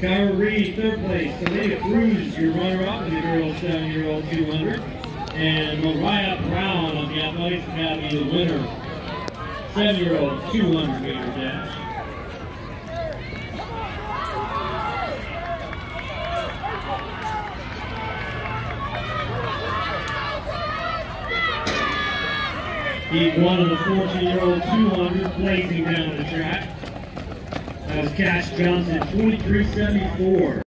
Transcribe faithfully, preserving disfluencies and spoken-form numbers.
Kyra Reed, third place. Talia Cruz, your runner-up in the girls seven-year-old two hundred. And Mariah Brown of the Athletics Academy, the winner, seven-year-old two hundred meter dash. Heat one of the fourteen-year-old two hundred blazing down the track. That was Cash Johnson, twenty-three seventy-four.